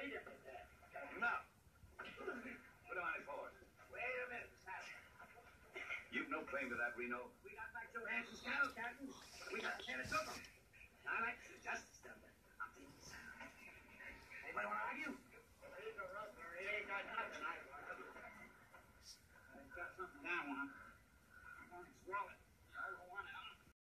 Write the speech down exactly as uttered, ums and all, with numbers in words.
Wait a minute. No. Put him on his horse. Wait a minute, Sassy. You've no claim to that, Reno. We got back Johansson's cattle, Captain. We got ten of them. I like the justice done, but I'm thinking so. Anybody want to argue? He's a rustler. He ain't got nothing. I I've got something down on him. I'm on his wallet.